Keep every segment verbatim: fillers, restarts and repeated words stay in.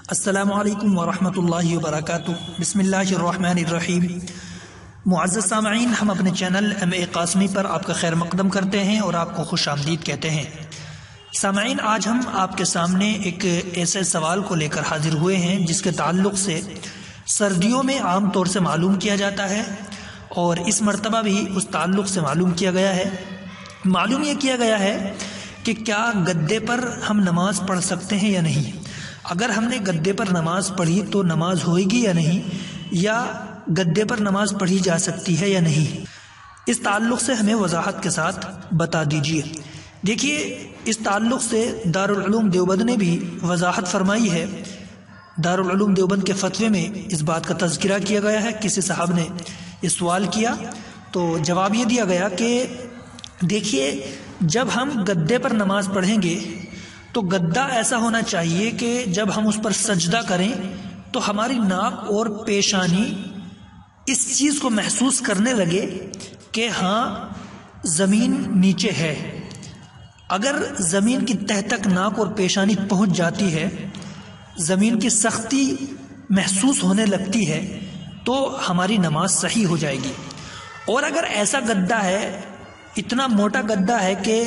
السلام علیکم ورحمۃ اللہ وبرکاتہ۔ بسم اللہ الرحمن الرحیم۔ معزز سامعین، ہم اپنے چینل ایم اے قاسمی پر آپ کا خیر مقدم کرتے ہیں اور آپ کو خوش آمدید کہتے ہیں۔ سامعین، آج ہم آپ کے سامنے ایک ایسے سوال کو لے کر حاضر ہوئے ہیں جس کے تعلق سے سردیوں میں عام طور سے معلوم کیا جاتا ہے اور اس مرتبہ بھی اس تعلق سے معلوم کیا گیا ہے۔ معلوم یہ کیا گیا ہے کہ کیا گدے پر ہم نماز پڑھ سکتے ہیں یا نہیں۔ اگر ہم نے گدے پر نماز پڑھی تو نماز ہوئے گی یا نہیں، یا گدے پر نماز پڑھی جا سکتی ہے یا نہیں، اس تعلق سے ہمیں وضاحت کے ساتھ بتا دیجیے۔ دیکھیے، اس تعلق سے دارالعلوم دیوبند نے بھی وضاحت فرمائی ہے۔ دارالعلوم دیوبند کے فتوے میں اس بات کا تذکرہ کیا گیا ہے۔ کسی صاحب نے یہ سوال کیا تو جواب یہ دیا گیا کہ دیکھیے، جب ہم گدے پر نماز پڑھیں گے تو گدا ایسا ہونا چاہیے کہ جب ہم اس پر سجدہ کریں تو ہماری ناک اور پیشانی اس چیز کو محسوس کرنے لگے کہ ہاں زمین نیچے ہے۔ اگر زمین کی تہ تک ناک اور پیشانی پہنچ جاتی ہے، زمین کی سختی محسوس ہونے لگتی ہے، تو ہماری نماز صحیح ہو جائے گی۔ اور اگر ایسا گدا ہے، اتنا موٹا گدا ہے کہ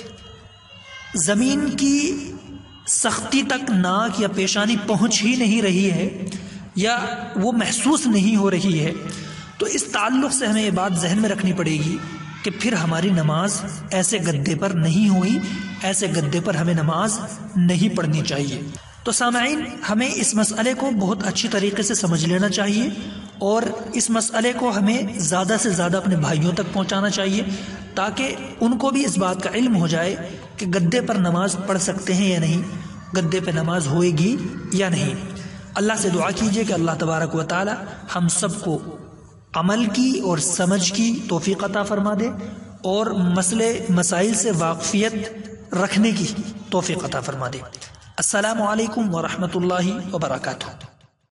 زمین کی سختی تک ناک یا پیشانی پہنچ ہی نہیں رہی ہے یا وہ محسوس نہیں ہو رہی ہے، تو اس تعلق سے ہمیں یہ بات ذہن میں رکھنی پڑے گی کہ پھر ہماری نماز ایسے گدے پر نہیں ہوئی، ایسے گدے پر ہمیں نماز نہیں پڑھنی چاہیے۔ تو سامعین، ہمیں اس مسئلے کو بہت اچھی طریقے سے سمجھ لینا چاہیے اور اس مسئلے کو ہمیں زیادہ سے زیادہ اپنے بھائیوں تک پہنچانا چاہیے تاکہ ان کو بھی اس بات کا علم ہو جائے کہ گدے پر نماز پڑھ سکتے ہیں یا نہیں، گدے پہ نماز ہوئے گی یا نہیں۔ اللہ سے دعا کیجئے کہ اللہ تبارک و تعالی ہم سب کو عمل کی اور سمجھ کی توفیق عطا فرما دے اور مسئلے مسائل سے واقفیت رکھنے کی توفیق عطا فرما دے۔ السلام علیکم ورحمۃ اللہ وبرکاتہ۔